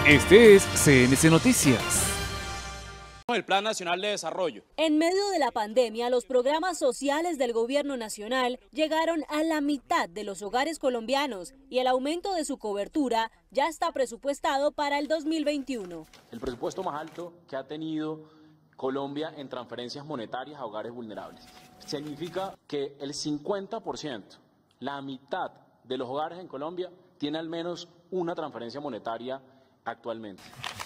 Este es CNC Noticias. El Plan Nacional de Desarrollo. En medio de la pandemia, los programas sociales del gobierno nacional llegaron a la mitad de los hogares colombianos y el aumento de su cobertura ya está presupuestado para el 2021. El presupuesto más alto que ha tenido Colombia en transferencias monetarias a hogares vulnerables. Significa que el 50%, la mitad de los hogares en Colombia, tiene al menos una transferencia monetaria actualmente.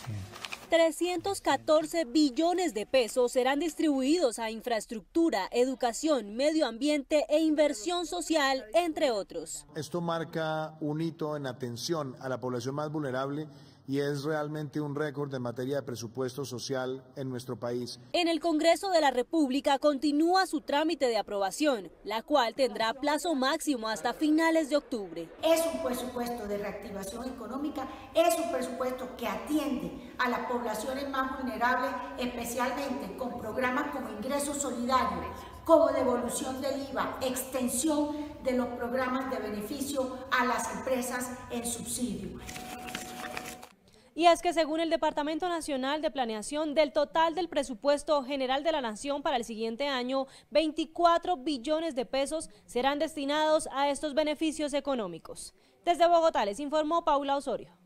314 billones de pesos serán distribuidos a infraestructura, educación, medio ambiente e inversión social, entre otros. Esto marca un hito en atención a la población más vulnerable y es realmente un récord en materia de presupuesto social en nuestro país. En el Congreso de la República continúa su trámite de aprobación, la cual tendrá plazo máximo hasta finales de octubre. Es un presupuesto de reactivación económica, es un presupuesto que atiende a las poblaciones más vulnerables, especialmente con programas como ingreso solidario, como devolución del IVA, extensión de los programas de beneficio a las empresas en subsidio. Y es que según el Departamento Nacional de Planeación, del total del presupuesto general de la Nación para el siguiente año, 24 billones de pesos serán destinados a estos beneficios económicos. Desde Bogotá les informó Paula Osorio.